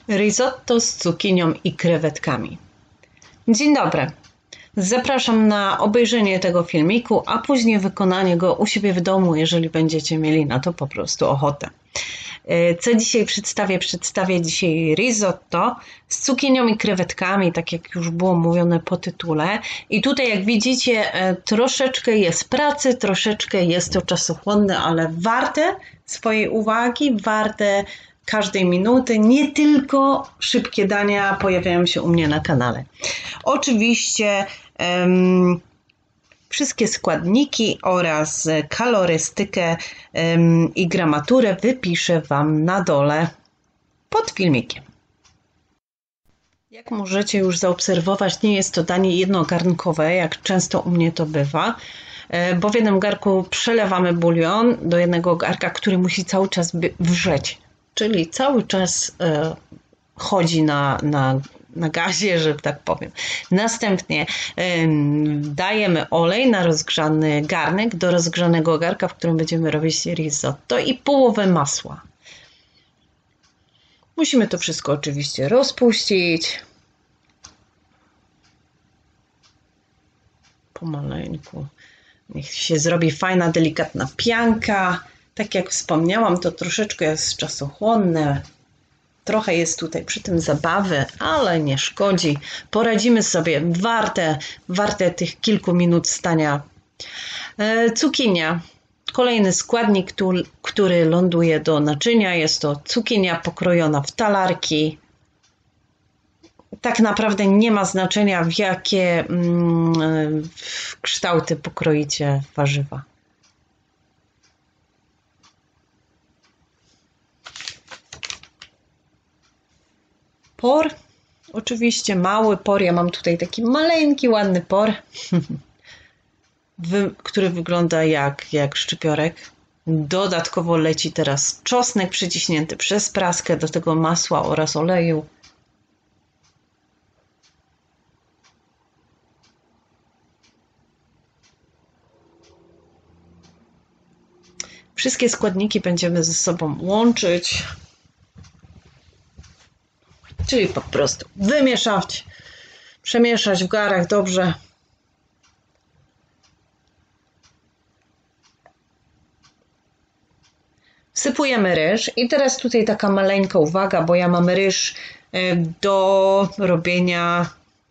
Risotto z cukinią i krewetkami. Dzień dobry. Zapraszam na obejrzenie tego filmiku, a później wykonanie go u siebie w domu, jeżeli będziecie mieli na to po prostu ochotę. Co dzisiaj przedstawię? Przedstawię dzisiaj risotto z cukinią i krewetkami, tak jak już było mówione po tytule. I tutaj, jak widzicie, troszeczkę jest pracy, troszeczkę jest to czasochłonne, ale warte swojej uwagi, warte każdej minuty. Nie tylko szybkie dania pojawiają się u mnie na kanale. Oczywiście wszystkie składniki oraz kalorystykę i gramaturę wypiszę Wam na dole pod filmikiem. Jak możecie już zaobserwować, nie jest to danie jednogarnkowe, jak często u mnie to bywa, bo w jednym garnku przelewamy bulion do jednego garnka, który musi cały czas wrzeć, czyli cały czas chodzi na gazie, że tak powiem. Następnie dajemy olej na rozgrzany garnek do rozgrzanego garnka, w którym będziemy robić risotto, i połowę masła. Musimy to wszystko oczywiście rozpuścić. Pomaleńku. Niech się zrobi fajna, delikatna pianka. Tak jak wspomniałam, to troszeczkę jest czasochłonne. Trochę jest tutaj przy tym zabawy, ale nie szkodzi. Poradzimy sobie, warte tych kilku minut stania. Cukinia. Kolejny składnik, który ląduje do naczynia. Jest to cukinia pokrojona w talarki. Tak naprawdę nie ma znaczenia, w jakie kształty pokroicie warzywa. Por, oczywiście mały por, ja mam tutaj taki maleńki, ładny por, który wygląda jak szczypiorek. Dodatkowo leci teraz czosnek przyciśnięty przez praskę do tego masła oraz oleju. Wszystkie składniki będziemy ze sobą łączyć. Czyli po prostu wymieszać, przemieszać w garach dobrze. Wsypujemy ryż i teraz tutaj taka maleńka uwaga, bo ja mam ryż do robienia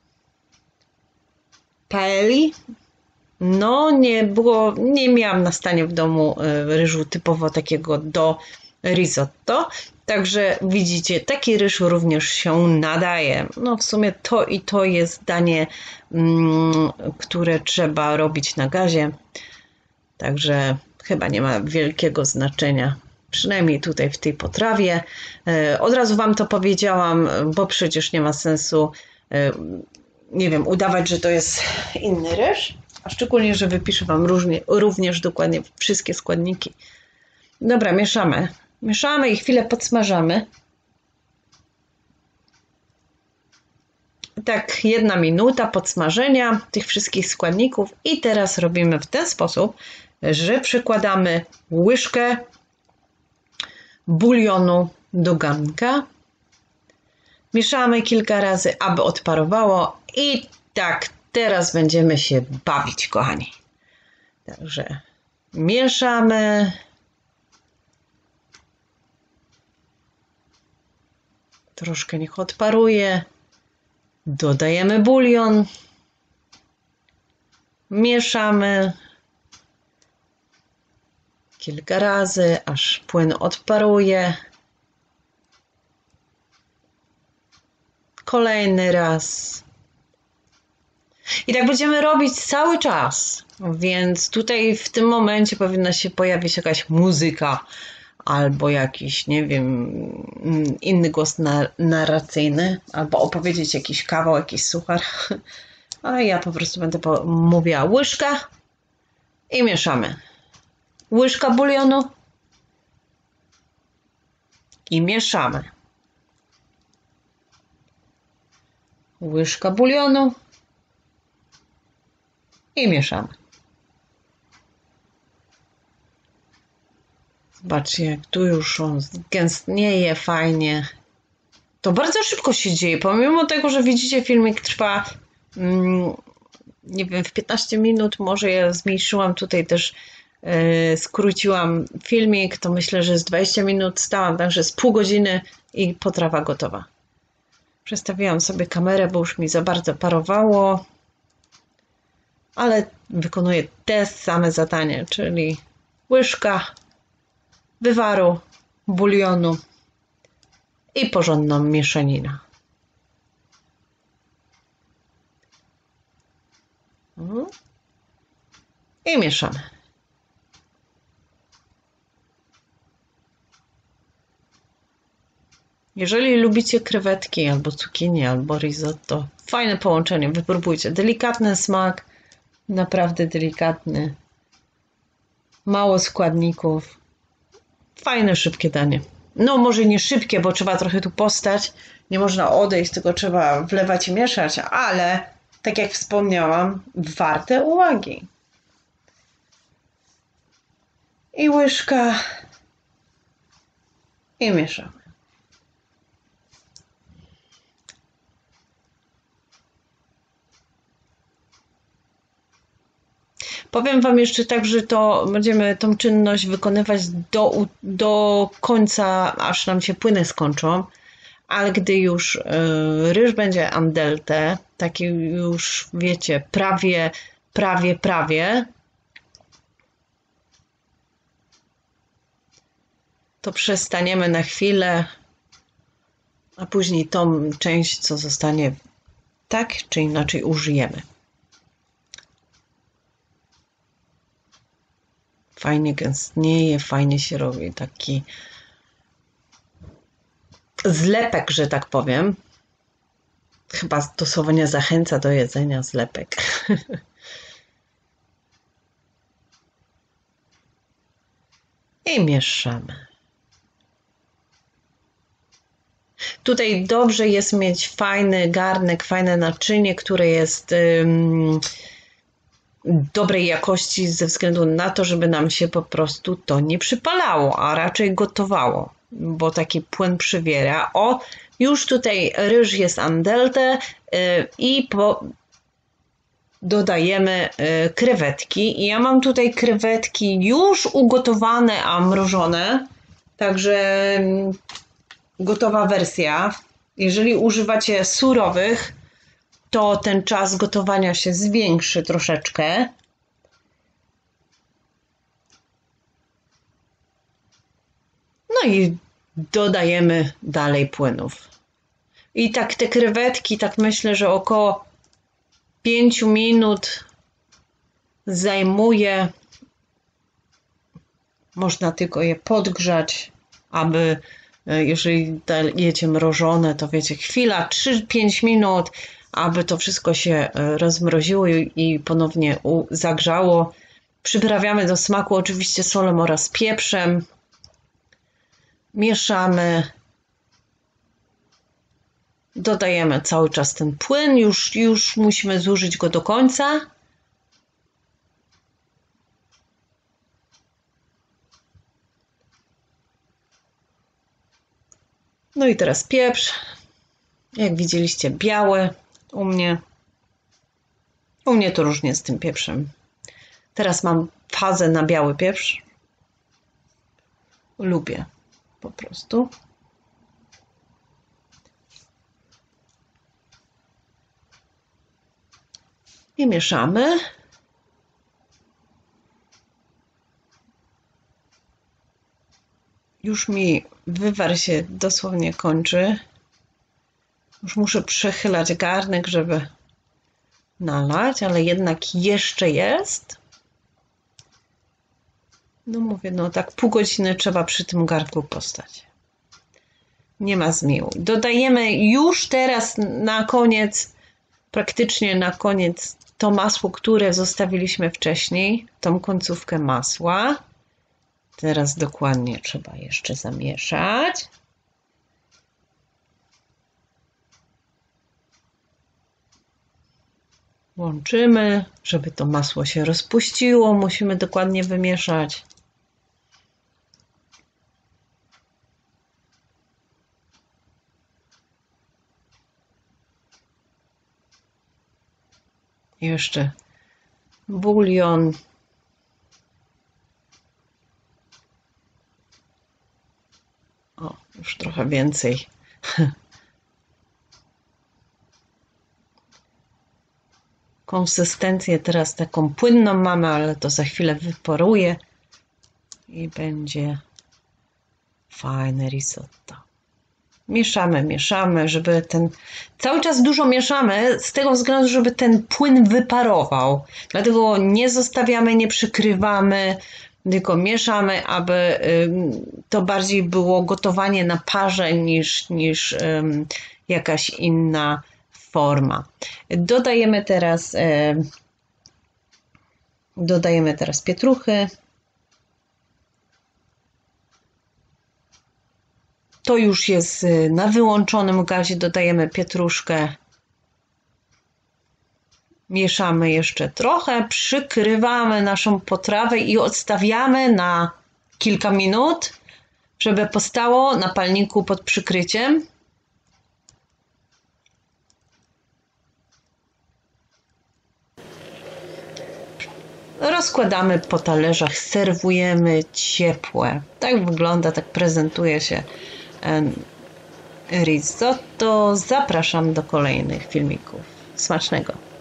paelli. No nie miałam na stanie w domu ryżu typowo takiego do risotto. Także widzicie, taki ryż również się nadaje. No w sumie to i to jest danie, które trzeba robić na gazie. Także chyba nie ma wielkiego znaczenia. Przynajmniej tutaj w tej potrawie. Od razu Wam to powiedziałam, bo przecież nie ma sensu, nie wiem, udawać, że to jest inny ryż. A szczególnie, że wypiszę Wam również dokładnie wszystkie składniki. Dobra, mieszamy. Mieszamy i chwilę podsmażamy. Tak, 1 minuta podsmażenia tych wszystkich składników. I teraz robimy w ten sposób, że przykładamy łyżkę bulionu do garnka. Mieszamy kilka razy, aby odparowało. I tak, teraz będziemy się bawić, kochani. Także mieszamy. Troszkę niech odparuje. Dodajemy bulion. Mieszamy kilka razy, aż płyn odparuje. Kolejny raz. I tak będziemy robić cały czas. Więc tutaj w tym momencie powinna się pojawić jakaś muzyka albo jakiś, nie wiem, inny głos narracyjny, albo opowiedzieć jakiś kawał, jakiś suchar. A ja po prostu będę mówiła łyżka i mieszamy. Łyżka bulionu i mieszamy. Łyżka bulionu i mieszamy. Zobaczcie, jak tu już on gęstnieje fajnie. to bardzo szybko się dzieje. Pomimo tego, że widzicie, filmik trwa nie wiem, w 15 minut, może ja zmniejszyłam tutaj też, skróciłam filmik, to myślę, że z 20 minut stałam, także z pół godziny i potrawa gotowa. Przestawiłam sobie kamerę, bo już mi za bardzo parowało, ale wykonuję te same zadanie, czyli łyżka wywaru, bulionu i porządną mieszanina. I mieszamy. Jeżeli lubicie krewetki, albo cukinie, albo risotto, fajne połączenie, wypróbujcie. Delikatny smak, naprawdę delikatny. Mało składników. Fajne, szybkie danie. No może nie szybkie, bo trzeba trochę tu postać. Nie można odejść, tylko trzeba wlewać i mieszać, ale tak jak wspomniałam, warte uwagi. I łyżka. I mieszamy. Powiem Wam jeszcze tak, że to będziemy tą czynność wykonywać do końca, aż nam się płyny skończą, ale gdy już ryż będzie al dente, taki już wiecie, prawie, to przestaniemy na chwilę, a później tą część, co zostanie, tak czy inaczej użyjemy. Fajnie gęstnieje, fajnie się robi taki zlepek, że tak powiem. Chyba to słowo nie zachęca do jedzenia zlepek. I mieszamy. Tutaj dobrze jest mieć fajny garnek, fajne naczynie, które jest dobrej jakości ze względu na to, żeby nam się po prostu to nie przypalało, a raczej gotowało, bo taki płyn przywiera. O, już tutaj ryż jest al dente i dodajemy krewetki. I ja mam tutaj krewetki już ugotowane, a mrożone, także gotowa wersja. Jeżeli używacie surowych, to ten czas gotowania się zwiększy troszeczkę. No i dodajemy dalej płynów. I tak te krewetki, tak myślę, że około 5 minut zajmuje. Można tylko je podgrzać, aby jeżeli jecie mrożone, to wiecie, chwila, 3-5 minut, aby to wszystko się rozmroziło i ponownie zagrzało. Przyprawiamy do smaku oczywiście solą oraz pieprzem. Mieszamy. Dodajemy cały czas ten płyn. Już musimy zużyć go do końca. No i teraz pieprz. Jak widzieliście, biały u mnie. U mnie to różnie z tym pieprzem. Teraz mam fazę na biały pieprz. Lubię po prostu. I mieszamy. Już mi wywar się dosłownie kończy. Już muszę przechylać garnek, żeby nalać, ale jednak jeszcze jest. No mówię, no tak pół godziny trzeba przy tym garnku postać. Nie ma zmiłu. Dodajemy już teraz na koniec, praktycznie na koniec, to masło, które zostawiliśmy wcześniej, tą końcówkę masła. Teraz dokładnie trzeba jeszcze zamieszać. Łączymy, żeby to masło się rozpuściło, musimy dokładnie wymieszać. Jeszcze bulion. O, już trochę więcej. Konsystencję teraz taką płynną mamy, ale to za chwilę wyparuje i będzie fajne risotto. Mieszamy, mieszamy, żeby ten... Cały czas dużo mieszamy z tego względu, żeby ten płyn wyparował. Dlatego nie zostawiamy, nie przykrywamy, tylko mieszamy, aby to bardziej było gotowanie na parze niż jakaś inna forma. Dodajemy teraz pietruchy. To już jest na wyłączonym gazie. Dodajemy pietruszkę. Mieszamy jeszcze trochę, przykrywamy naszą potrawę i odstawiamy na kilka minut, żeby postało na palniku pod przykryciem. Rozkładamy po talerzach, serwujemy ciepłe. Tak wygląda, tak prezentuje się risotto. Zapraszam do kolejnych filmików. Smacznego!